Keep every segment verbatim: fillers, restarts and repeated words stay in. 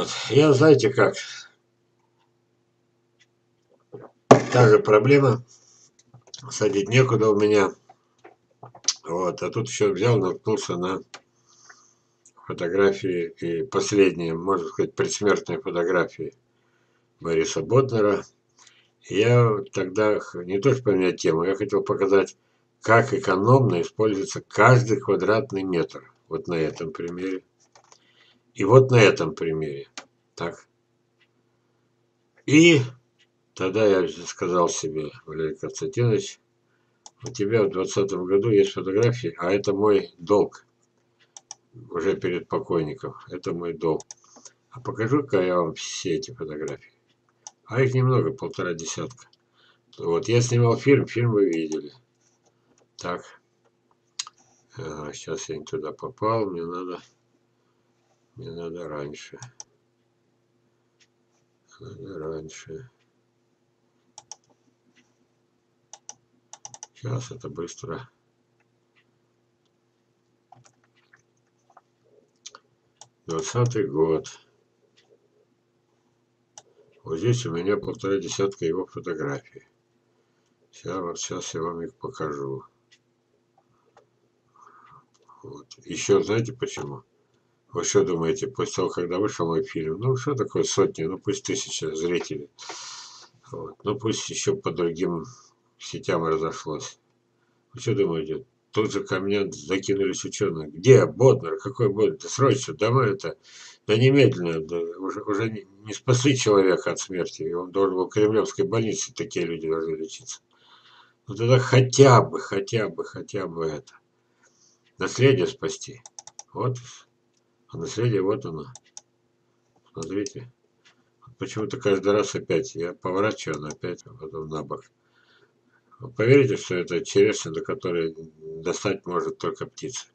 Вот, я, знаете как, та же проблема, садить некуда у меня. Вот, а тут еще взял, наткнулся на фотографии и последние, можно сказать, предсмертные фотографии Бориса Боднера. Я тогда не то что поменять тему, я хотел показать, как экономно используется каждый квадратный метр. Вот на этом примере. И вот на этом примере. Так. И тогда я сказал себе, Валерий Константинович, у тебя в двадцатом году есть фотографии, а это мой долг. Уже перед покойником. Это мой долг. А покажу-ка я вам все эти фотографии. А их немного, полтора десятка. Вот, я снимал фильм, фильм вы видели. Так. Ага, сейчас я не туда попал, мне надо, мне надо раньше. Надо раньше. Сейчас это быстро. Двадцатый год. Вот здесь у меня полтора десятка его фотографий. Сейчас, вот сейчас я вам их покажу. Вот. Еще знаете почему? Вы что думаете, после того, когда вышел мой фильм, ну что такое сотни, ну пусть тысяча зрителей. Вот. Ну пусть еще по другим сетям разошлось. Вы что думаете, тут же ко мне закинулись ученые. Где Боднер? Какой Боднер? Да срочно, домой это. Да немедленно. Да, уже уже не, не спасли человека от смерти. И он должен был в Кремлевской больнице, такие люди должны лечиться. Ну тогда хотя бы, хотя бы, хотя бы это. Наследие спасти. Вот. А наследие вот оно. Смотрите. Почему-то каждый раз опять я поворачиваю, она опять потом на бок. Вы поверите, что это черешня, до которой достать может только птица.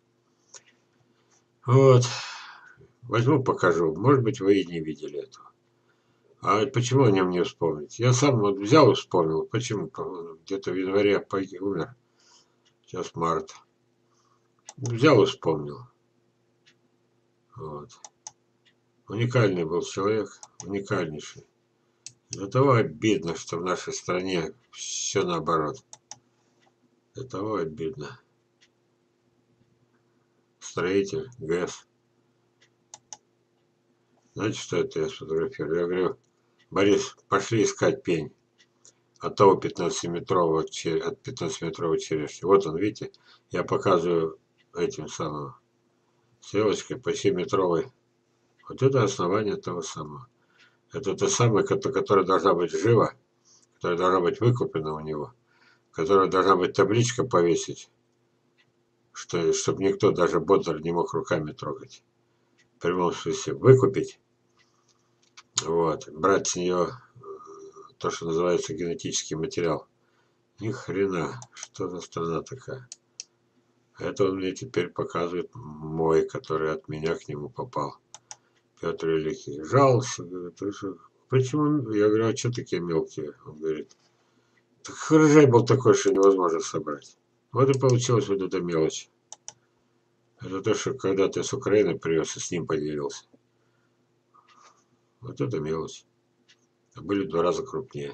Вот. Возьму, покажу. Может быть, вы и не видели этого. А почему о нем не вспомнить? Я сам вот взял и вспомнил. Почему? Где-то в январе погиб, умер. Сейчас март. Взял и вспомнил. Вот. Уникальный был человек. Уникальнейший. До того обидно, что в нашей стране все наоборот. До того обидно. Строитель, ГЭС. Знаете, что это я сфотографировал? Я говорю, Борис, пошли искать пень от того пятнадцатиметрового, от пятнадцатиметровой черешни. Вот он, видите, я показываю этим самым стрелочкой по семиметровой. Вот это основание того самого. Это то самое, которое должна быть жива, которая должна быть выкуплена у него, которая должна быть табличка повесить, что, чтобы никто, даже Боднер, не мог руками трогать. В прямом смысле выкупить, вот, брать с нее то, что называется генетический материал. Ни хрена, что за страна такая. Это он мне теперь показывает мой, который от меня к нему попал. Петр Великий. Жаловался, говорит, почему? Я говорю, а что такие мелкие? Он говорит, так урожай был такой, что невозможно собрать. Вот и получилась вот эта мелочь. Это то, что когда ты с Украины привез и с ним поделился. Вот это мелочь. А были в два раза крупнее.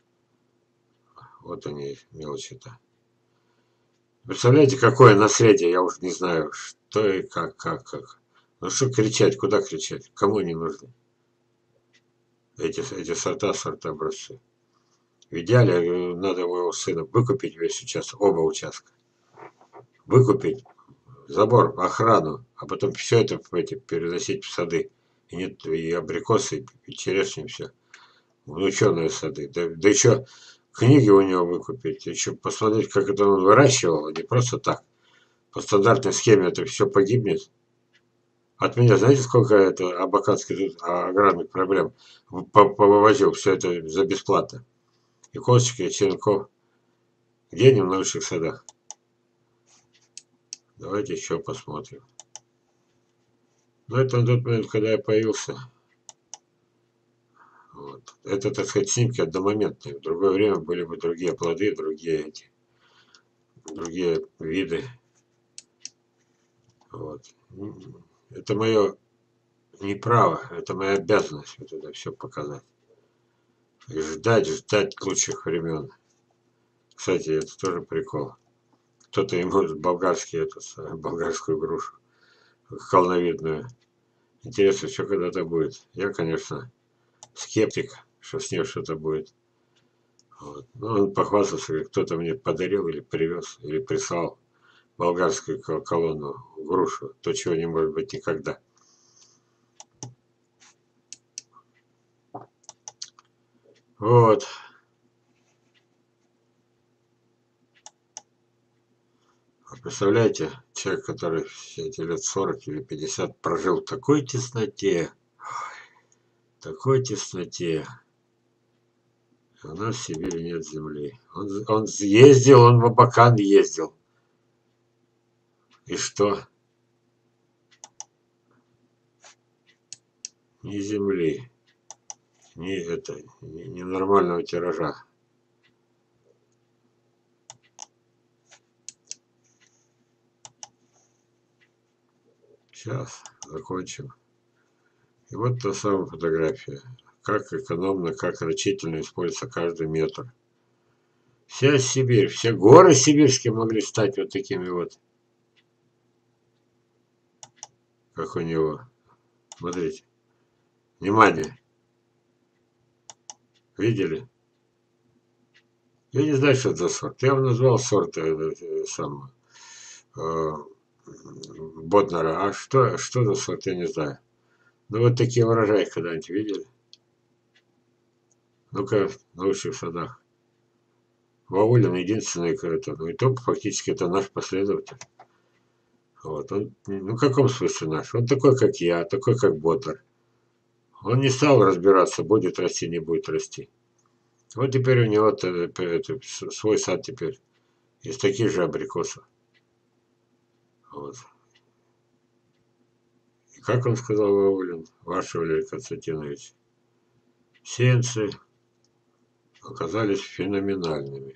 Вот они, мелочи-то. Представляете, какое наследие, я уж не знаю, что и как, как, как. Ну что кричать, куда кричать, кому не нужны эти, эти сорта, сорта образцы. В идеале надо у его сына выкупить весь участок, оба участка. Выкупить, забор, охрану, а потом все это в эти, переносить в сады. И, нет, и абрикосы, и черешни, все. В ученые сады. Да, да еще книги у него выкупить, еще посмотреть, как это он выращивал, а не просто так. По стандартной схеме это все погибнет. От меня, знаете, сколько это абаканских аграрных проблем повывозил все это за бесплатно. И косточки, и черенков. Где они в научных садах? Давайте еще посмотрим. Но это на тот момент, когда я появился. Вот. Это, так сказать, снимки одномоментные. В другое время были бы другие плоды, другие эти, другие виды. Вот. Это мое не право, это моя обязанность вот это все показать. И ждать, ждать лучших времен. Кстати, это тоже прикол. Кто-то ему болгарский, этот, болгарскую грушу, холновидную. Интересно, что когда-то будет. Я, конечно, скептик, что с ней что-то будет. Вот. Ну, он похвастался, как кто-то мне подарил или привез, или прислал болгарскую колонну, грушу, то, чего не может быть никогда. Вот. Представляете, человек, который все эти лет сорок или пятьдесят прожил в такой тесноте, в такой тесноте. У нас в Сибири нет земли. Он, он ездил, он в Абакан ездил. И что? Ни земли, ни это, ни, ни нормального тиража. Сейчас закончим. И вот та самая фотография. Как экономно, как рачительно используется каждый метр. Вся Сибирь, все горы сибирские могли стать вот такими вот. Как у него. Смотрите. Внимание. Видели? Я не знаю, что это за сорт. Я его назвал сорт э, э, сам, э, Боднера. А что, что за сорт, я не знаю. Ну вот такие урожаи когда-нибудь видели? Ну-ка, в научных садах. Ваулин единственный, это, ну и то фактически это наш последователь. Вот, он, ну в каком смысле наш? Он такой, как я, такой, как Боднер. Он не стал разбираться, будет расти, не будет расти. Вот теперь у него это, это, свой сад теперь из таких же абрикосов. Вот. И как он сказал, Ваулин, ваш Валерий Константинович, сеянцы оказались феноменальными.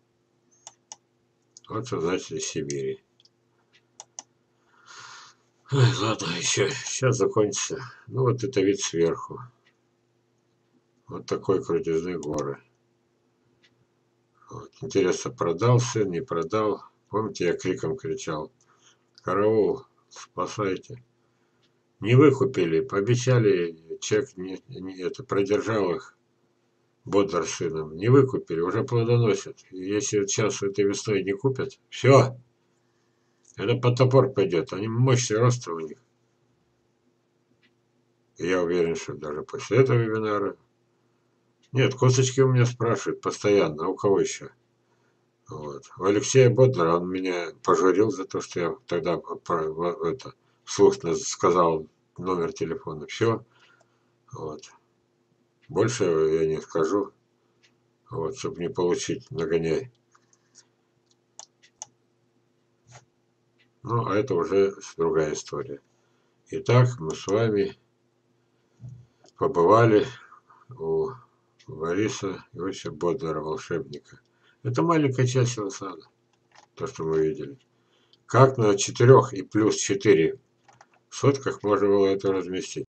Вот что значит из Сибири. Ой, ладно, еще сейчас закончится. Ну вот это вид сверху. Вот такой крутизны горы. Вот. Интересно, продал сын, не продал. Помните, я криком кричал: караул, спасайте. Не выкупили, пообещали, чек не, не это, продержал их, Боднер с сыном. Не выкупили, уже плодоносят. И если сейчас этой весной не купят, все. Это под топор пойдет. Они мощный рост у них. И я уверен, что даже после этого вебинара. Нет, косточки у меня спрашивают постоянно, а у кого еще? Вот. У Алексея Боднера, он меня пожурил за то, что я тогда это, вслух сказал номер телефона. Все. Вот. Больше я не скажу. Вот, чтобы не получить нагоняй. Ну, а это уже другая история. Итак, мы с вами побывали у Бориса Иосифа Боднера, волшебника. Это маленькая часть его сада, то, что мы видели. Как на четырех и плюс четыре сотках можно было это разместить?